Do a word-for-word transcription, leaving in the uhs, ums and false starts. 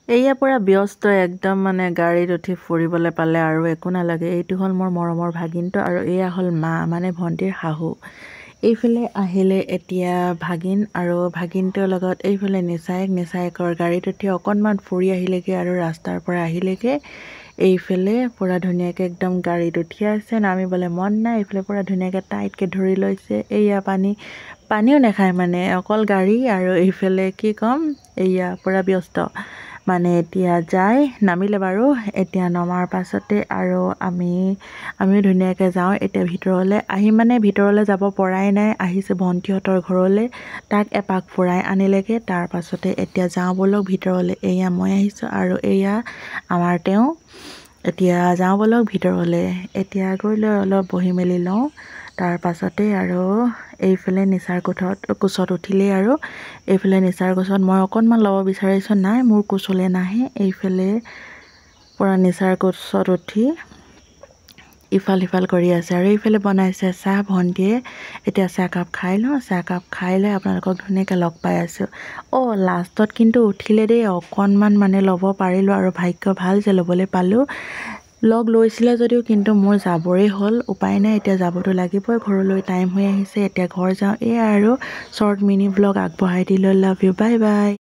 এয়া পুৰা ব্যস্ত একদম মানে গাড়ীত উঠি ফুৰিবলৈ পালে আৰু একো নালাগে। এইটো হ'ল মোৰ মৰমৰ ভাগিনটো আৰু এয়া হ'ল মা মানে ভণ্টিৰ শাহু। এইফালে আহিলে এতিয়া ভাগিন আৰু ভাগিনটোৰ লগত এইফালে নিচায়েক নিচায়েকৰ গাড়ীত উঠি অকণমান ফুৰি আহিলেগৈ আৰু ৰাস্তাৰ পৰা আহিলেগৈ। এইফালে পুৰা ধুনীয়াকৈ একদম গাড়ীত উঠি আছে, নামিবলৈ মন নাই। এইফালে পুৰা ধুনীয়াকৈ টাইটকৈ ধৰি লৈছে। এয়া পানী পানীও নাখায় মানে অকল গাড়ী আৰু এইফালে কি ক'ম এয়া পুৰা ব্যস্ত মানে এতিয়া যাই নামিলে বাৰু। এতিয়া নমাৰ পাছতে আৰু আমি আমিও ধুনীয়াকৈ যাওঁ এতিয়া ভিতৰলৈ। আহি মানে ভিতৰলৈ যাব পৰাই নাই, আহিছে ভণ্টিহঁতৰ ঘৰলৈ, তাক এপাক ফুৰাই আনিলেগৈ। তাৰ পাছতে এতিয়া যাওঁ ব'লক ভিতৰলৈ। এয়া মই আহিছোঁ আৰু এয়া আমাৰ তেওঁ। এতিয়া যাওঁ ব'লক ভিতৰলৈ। এতিয়া গৈ লৈ অলপ বহি মেলি লওঁ। তাৰ পাছতে আৰু এইফালে নিচাৰ কোঠত কোচত উঠিলেই আৰু এইফালে নিচাৰ কোচত মই অকণমান ল'ব বিচাৰিছোঁ, নাই মোৰ কোচলৈ নাহে। এইফালে পূৰা নিচাৰ কোচত উঠি ইফাল সিফাল কৰি আছে আৰু এইফালে বনাইছে চাহ ভণ্টিয়ে। এতিয়া চাহকাপ খাই লওঁ, চাহকাপ খাই লৈ আপোনালোকক ধুনীয়াকৈ লগ পাই আছোঁ। অঁ লাষ্টত কিন্তু উঠিলে দেই, অকণমান মানে ল'ব পাৰিলোঁ আৰু ভাগ্য ভাল যে ল'বলৈ পালোঁ। লগ লৈছিলে যদিও কিন্তু মোৰ যাবৰে হ'ল, উপায় নাই, এতিয়া যাবতো লাগিবই, ঘৰলৈ টাইম হৈ আহিছে। এতিয়া ঘৰ যাওঁ। এয়া আৰু শ্বৰ্ট মিনি ব্লগ আগবঢ়াই দিলোঁ। Love you, bye by.